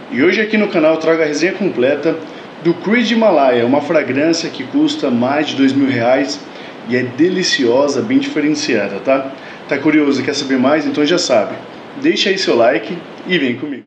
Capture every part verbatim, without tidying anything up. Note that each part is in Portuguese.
E hoje aqui no canal eu trago a resenha completa do Creed Himalaia, uma fragrância que custa mais de dois mil reais e é deliciosa, bem diferenciada, tá? Tá curioso e quer saber mais? Então já sabe, deixa aí seu like e vem comigo.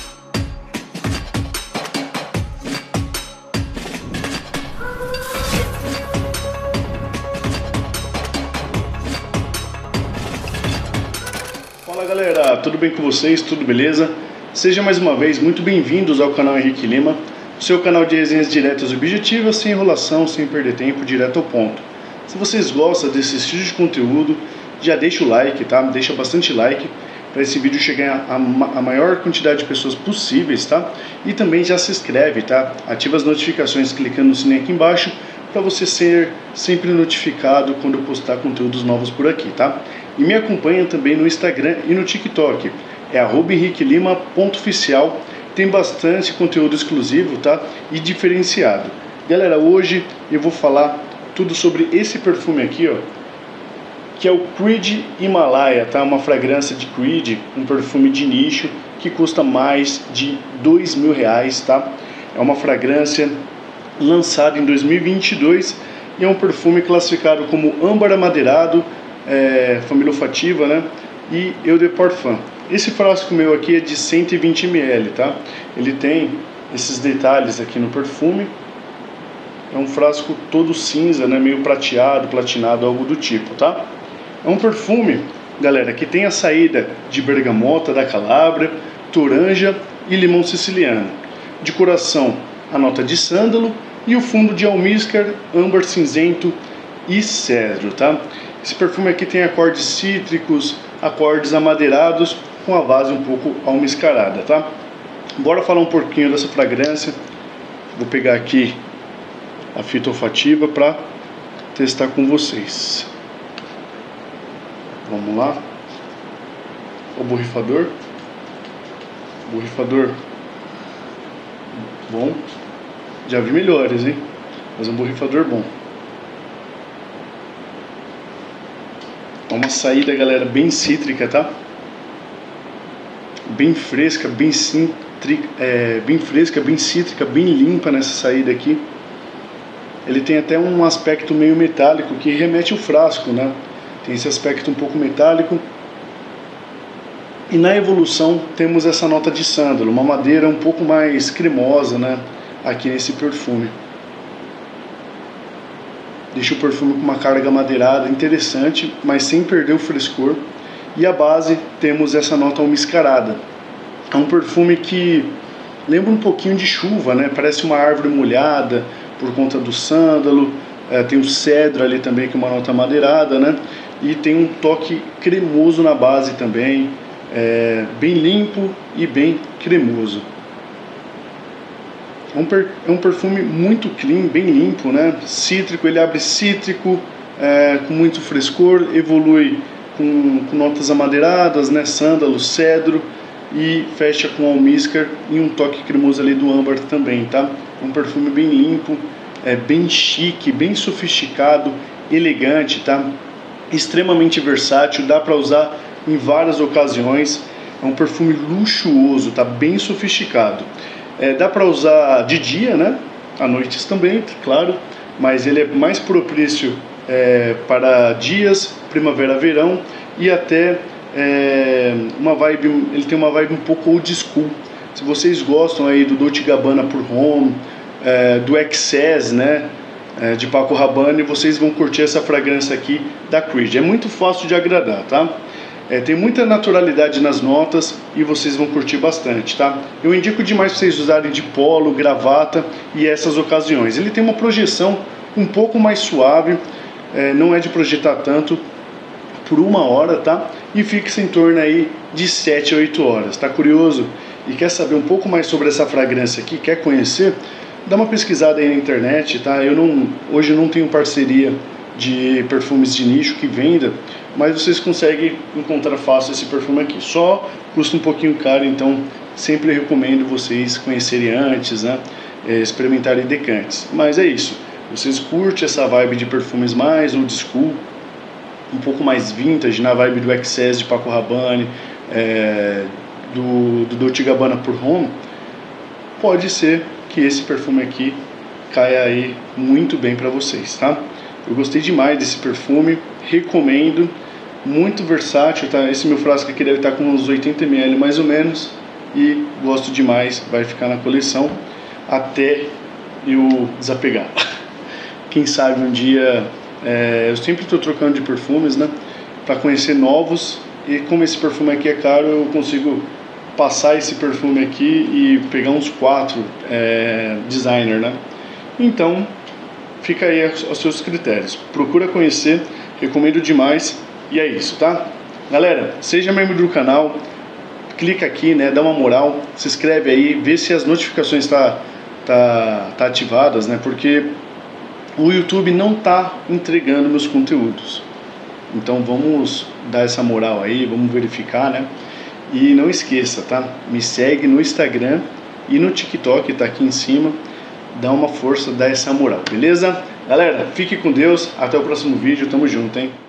Fala galera, tudo bem com vocês? Tudo beleza? Sejam mais uma vez muito bem-vindos ao canal Henrique Lima, seu canal de resenhas diretas e objetivas, sem enrolação, sem perder tempo, direto ao ponto. Se vocês gostam desse estilo de conteúdo, já deixa o like, tá? Deixa bastante like para esse vídeo chegar a, a maior quantidade de pessoas possíveis, tá? E também já se inscreve, tá? Ativa as notificações clicando no sininho aqui embaixo para você ser sempre notificado quando eu postar conteúdos novos por aqui, tá? E me acompanha também no Instagram e no TikTok, é arroba henrique lima ponto oficial, tem bastante conteúdo exclusivo, tá? E diferenciado. Galera, hoje eu vou falar tudo sobre esse perfume aqui, ó, que é o Creed Himalaia, tá? Uma fragrância de Creed, um perfume de nicho que custa mais de dois mil reais, tá? É uma fragrância lançada em dois mil e vinte e dois e é um perfume classificado como âmbar amadeirado, é, família olfativa, né? E Eau de Parfum. Esse frasco meu aqui é de cento e vinte mililitros, tá? Ele tem esses detalhes aqui no perfume. É um frasco todo cinza, né? Meio prateado, platinado, algo do tipo, tá? É um perfume, galera, que tem a saída de bergamota da Calábria, toranja e limão siciliano. De coração, a nota de sândalo e o fundo de almíscar, âmbar cinzento e cedro, tá? Esse perfume aqui tem acordes cítricos, acordes amadeirados, com a base um pouco almiscarada, tá? Bora falar um pouquinho dessa fragrância. Vou pegar aqui a fita olfativa para testar com vocês. Vamos lá. O borrifador. Borrifador bom. Já vi melhores, hein? Mas é um borrifador bom. É uma saída, galera, bem cítrica, tá? Bem fresca, bem cítrica, é, bem fresca, bem cítrica, bem limpa nessa saída aqui. Ele tem até um aspecto meio metálico que remete ao frasco, né? Tem esse aspecto um pouco metálico. E na evolução temos essa nota de sândalo, uma madeira um pouco mais cremosa, né? Aqui nesse perfume. Deixa o perfume com uma carga madeirada interessante, mas sem perder o frescor. E a base temos essa nota almiscarada. É um perfume que lembra um pouquinho de chuva, né? Parece uma árvore molhada por conta do sândalo. É, tem o cedro ali também, que é uma nota madeirada, né? E tem um toque cremoso na base também, é, bem limpo e bem cremoso. É um, per, é um perfume muito clean, bem limpo, né? Cítrico, ele abre cítrico, é, com muito frescor, evolui com, com notas amadeiradas, né? Sândalo, cedro, e fecha com almíscar e um toque cremoso ali do âmbar também, tá? É um perfume bem limpo, é bem chique, bem sofisticado, elegante, tá? Extremamente versátil, dá para usar em várias ocasiões. É um perfume luxuoso, tá? Bem sofisticado. É, dá para usar de dia, né? À noite também, claro, mas ele é mais propício é, para dias, primavera, verão e até é, uma vibe, ele tem uma vibe um pouco old school. Se vocês gostam aí do Dolce and Gabbana Pour Homme, é, do Excess, né? É, de Paco Rabanne, vocês vão curtir essa fragrância aqui da Creed. É muito fácil de agradar, tá? É, tem muita naturalidade nas notas e vocês vão curtir bastante, tá? Eu indico demais vocês usarem de polo, gravata e essas ocasiões. Ele tem uma projeção um pouco mais suave, é, não é de projetar tanto, por uma hora, tá? E fixa em torno aí de sete a oito horas. Tá curioso e quer saber um pouco mais sobre essa fragrância aqui, quer conhecer? Dá uma pesquisada aí na internet, tá? Eu não, hoje não tenho parceria de perfumes de nicho que venda, mas vocês conseguem encontrar fácil esse perfume aqui. Só custa um pouquinho caro, então sempre recomendo vocês conhecerem antes, né? É, experimentarem decantes. Mas é isso. Vocês curtem essa vibe de perfumes mais old school, um pouco mais vintage, na vibe do Excess de Paco Rabanne, é, do, do Dolce and Gabbana Pour Homme, pode ser que esse perfume aqui caia aí muito bem para vocês, tá? Eu gostei demais desse perfume, recomendo, muito versátil, tá? Esse meu frasco aqui deve estar com uns oitenta mililitros mais ou menos, e gosto demais, vai ficar na coleção até eu desapegar. Quem sabe um dia, é, eu sempre estou trocando de perfumes, né? Para conhecer novos, e como esse perfume aqui é caro, eu consigo passar esse perfume aqui e pegar uns quatro é, designer, né? Então, fica aí aos seus critérios. Procura conhecer, recomendo demais. E é isso, tá? Galera, seja membro do canal, clica aqui, né? Dá uma moral, se inscreve aí, vê se as notificações tá, tá, tá ativadas, né? Porque o YouTube não tá entregando meus conteúdos. Então vamos dar essa moral aí, vamos verificar, né? E não esqueça, tá? Me segue no Instagram e no TikTok, tá aqui em cima. Dá uma força, dá essa moral, beleza? Galera, fique com Deus, até o próximo vídeo, tamo junto, hein?